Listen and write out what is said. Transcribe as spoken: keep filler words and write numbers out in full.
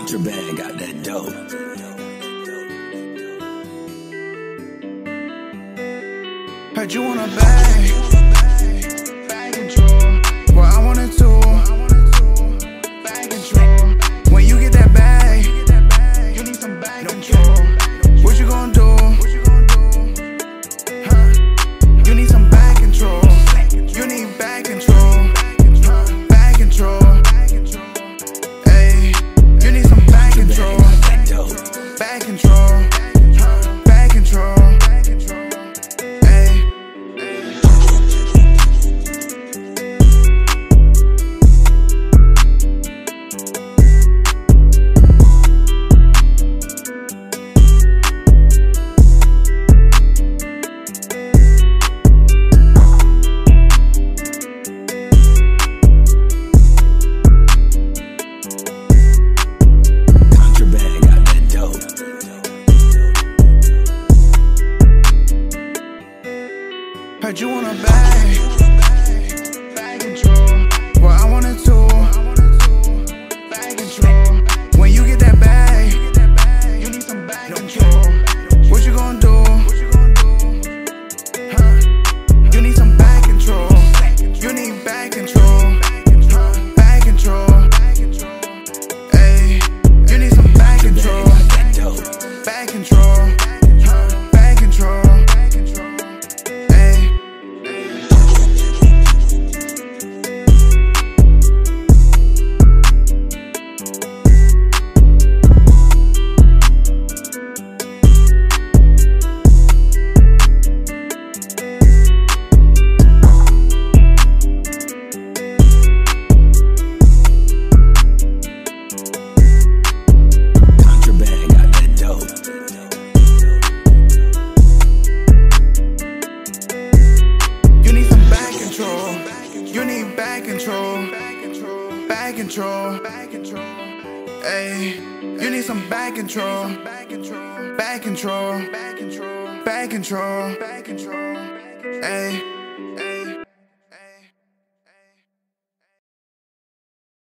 Contraband got that dope. Heard you wanna bag, bag control. Well, I wanted to, bag control. When you get that bag, you need some bag control. What you gonna do? Huh? You need some bag control. You need bag control. Bag control. Ayy, you need some bag control. Bag control. Bag control. Heard you wanna bag, bag control. Well, I wanted to, bag control. When you get that bag, you need some bag control. What you gonna do? Huh? You need some bag control. You need bag control. Bag control. Ayy, you need some bag control. Bag control. Bag control. You need bag control, bag control, ayy. You need some bag control, bag control, bag control, ayy.